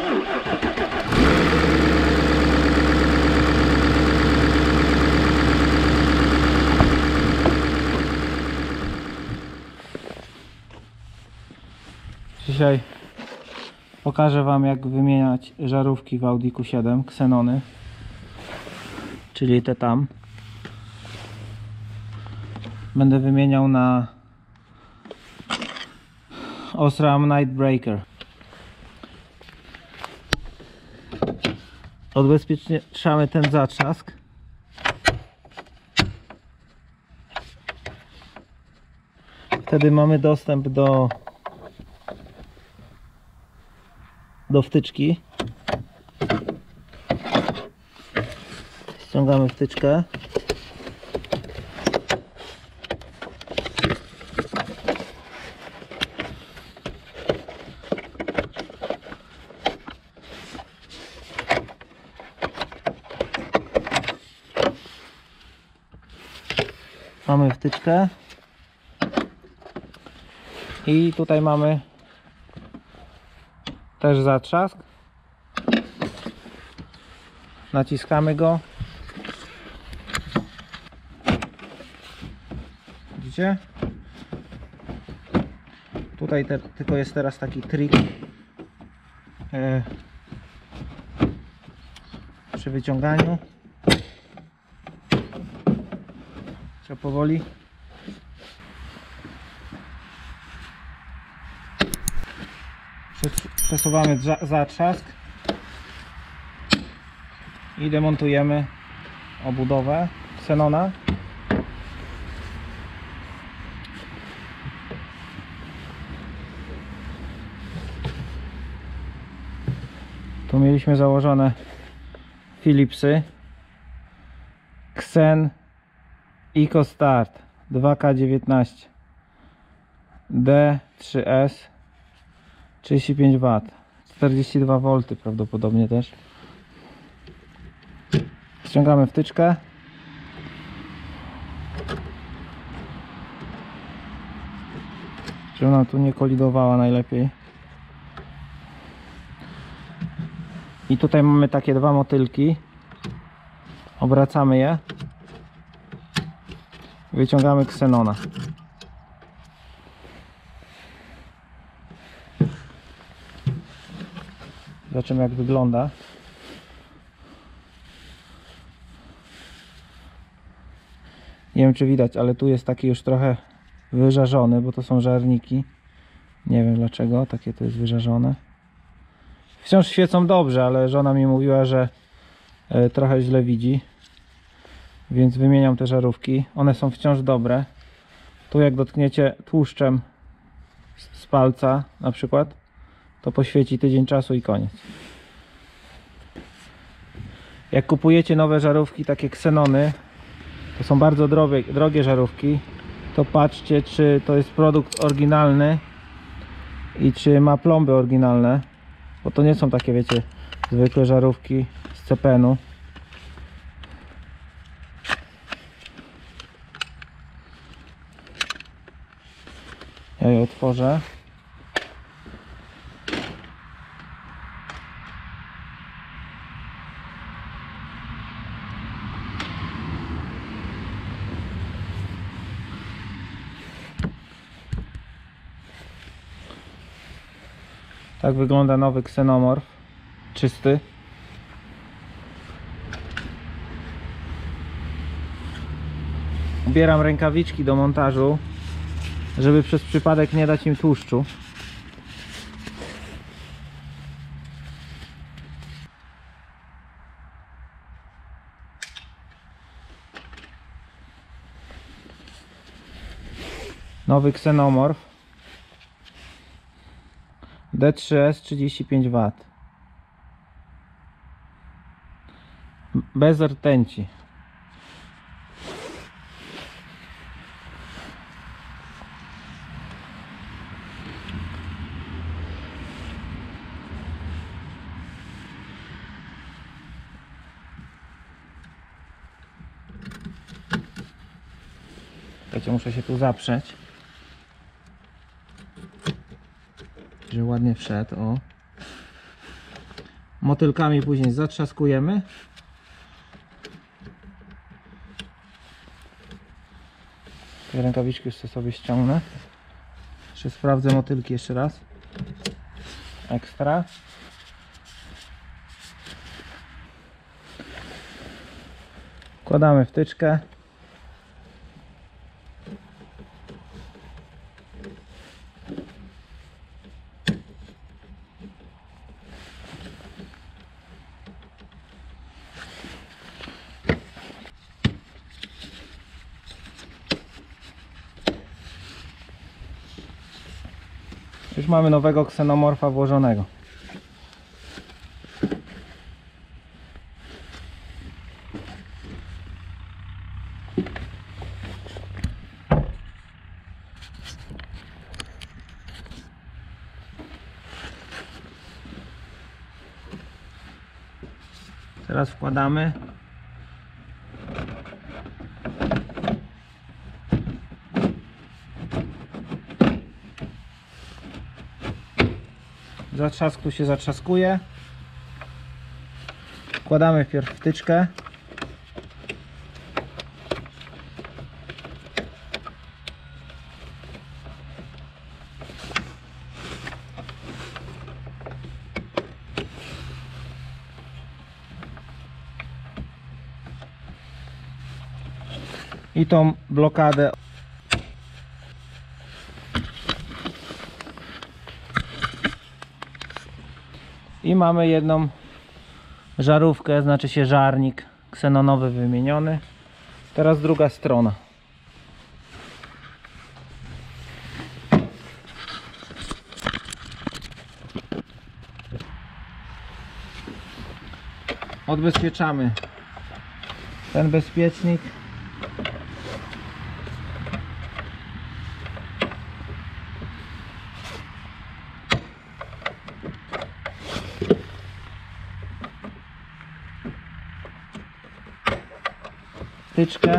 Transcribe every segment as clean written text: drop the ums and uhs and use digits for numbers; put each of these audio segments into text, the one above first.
Dzisiaj pokażę Wam, jak wymieniać żarówki w Audi Q7 Xenony, czyli te tam. Będę wymieniał na Osram Nightbreaker. Odbezpieczamy ten zatrzask. Wtedy mamy dostęp do wtyczki. Ściągamy wtyczkę. Mamy wtyczkę i tutaj mamy też zatrzask. Naciskamy go. Widzicie? Tutaj tylko jest teraz taki trik przy wyciąganiu. Trzeba powoli. Przesuwamy zatrzask i demontujemy obudowę Xenona. Tu mieliśmy założone Philipsy Xen EcoStart 2K19 D3S 35 W, 42 V prawdopodobnie też. Ściągamy wtyczkę. Żeby ona tu nie kolidowała najlepiej. I tutaj mamy takie dwa motylki. Obracamy je. Wyciągamy Xenona. Zobaczymy, jak wygląda. Nie wiem, czy widać, ale tu jest taki już trochę wyżarzony, bo to są żarniki. Nie wiem dlaczego takie to jest wyżarzone. Wciąż świecą dobrze, ale żona mi mówiła, że trochę źle widzi. Więc wymieniam te żarówki. One są wciąż dobre. Tu jak dotkniecie tłuszczem z palca na przykład, to poświeci tydzień czasu i koniec. Jak kupujecie nowe żarówki, takie Xenony, to są bardzo drogie żarówki, to patrzcie, czy to jest produkt oryginalny i czy ma plomby oryginalne, bo to nie są takie, wiecie, zwykłe żarówki z CPN-u. Ja je otworzę. Tak wygląda nowy Xenomorph, czysty. Ubieram rękawiczki do montażu, żeby przez przypadek nie dać im tłuszczu. Nowy Xenomorph D3S 35 W. Bez rtęci. Słuchajcie, muszę się tu zaprzeć, że ładnie wszedł. O. Motylkami później zatrzaskujemy. Te rękawiczki już sobie ściągnę. Jeszcze sprawdzę motylki jeszcze raz. Ekstra. Wkładamy wtyczkę. Już mamy nowego ksenomorfa włożonego. Teraz wkładamy. Zatrzask tu się zatrzaskuje. Wkładamy wpierw wtyczkę. I tą blokadę i mamy jedną żarówkę, znaczy się żarnik ksenonowy wymieniony. Teraz druga strona. Odbezpieczamy ten bezpiecznik. Wtyczkę.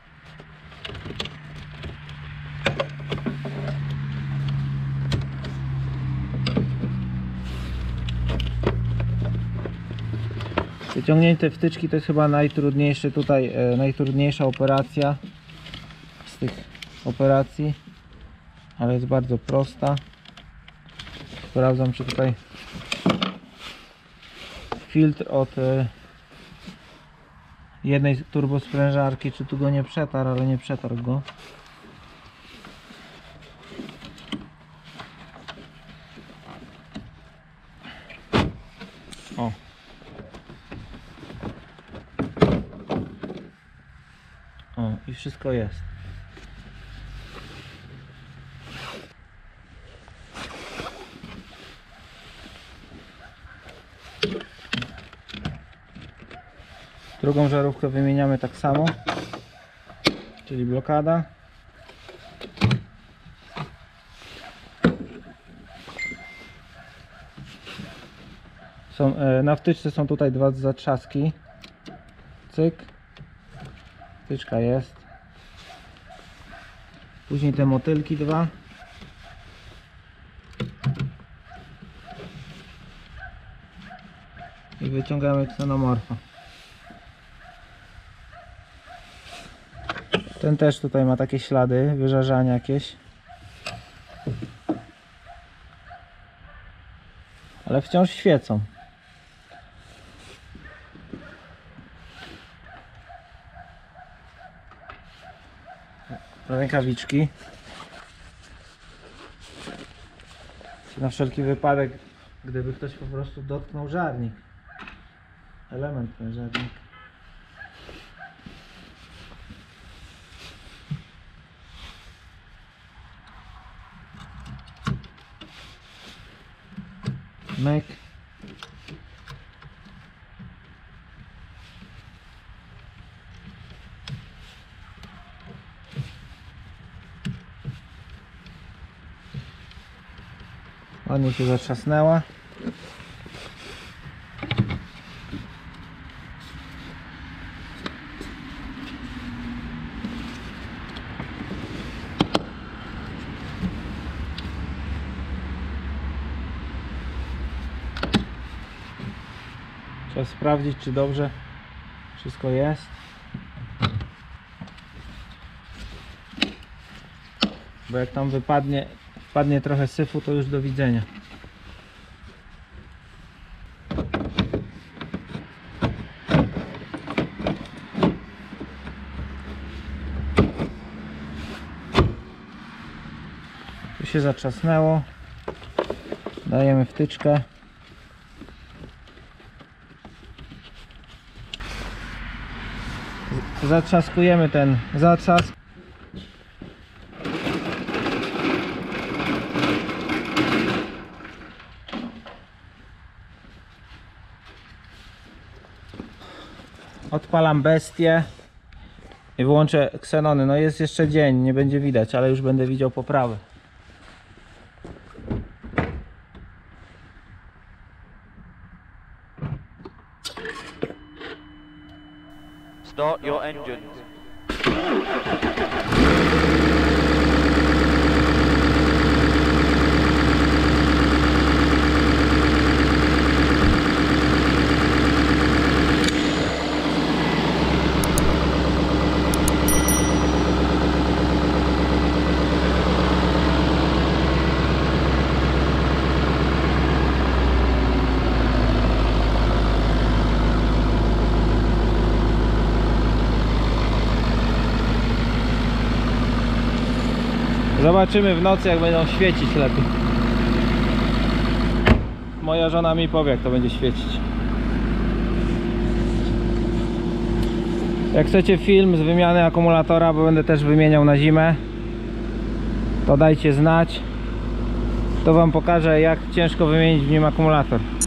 Wyciągnięte wtyczki to jest chyba najtrudniejszy tutaj, najtrudniejsza operacja z tych operacji, ale jest bardzo prosta. Sprawdzam, czy tutaj filtr od jednej turbosprężarki, czy tu go nie przetarł, ale nie przetarł go. O. O, i wszystko jest. Drugą żarówkę wymieniamy tak samo, czyli blokada. Na wtyczce są tutaj dwa zatrzaski. Cyk. Wtyczka jest. Później te motylki dwa. I wyciągamy ksenomorfa. Ten też tutaj ma takie ślady wyżarzania jakieś. Ale wciąż świecą. Rękawiczki. Na wszelki wypadek, gdyby ktoś po prostu dotknął żarnik. Element ten żarnik. Myk. Ładnie się zatrzasnęła. Trzeba sprawdzić, czy dobrze wszystko jest. Bo jak tam wpadnie trochę syfu, to już do widzenia. Tu się zatrzasnęło. Dajemy wtyczkę. Zatrzaskujemy ten zatrzask. Odpalam bestię i wyłączę ksenony. No jest jeszcze dzień, nie będzie widać, ale już będę widział poprawę. Start your engines. Zobaczymy w nocy, jak będą świecić lepiej. Moja żona mi powie, jak to będzie świecić. Jak chcecie film z wymiany akumulatora, bo będę też wymieniał na zimę, to dajcie znać. To wam pokażę, jak ciężko wymienić w nim akumulator.